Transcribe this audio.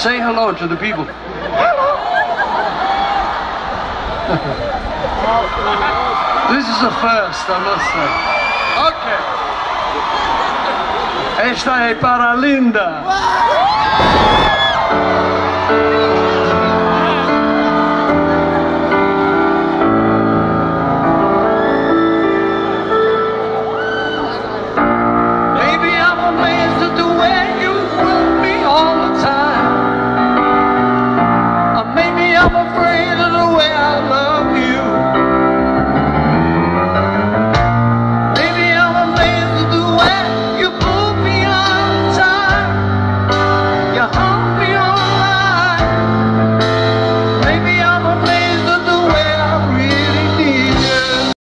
Say hello to the people. This is a first, I must say. Okay. Esta é para Linda.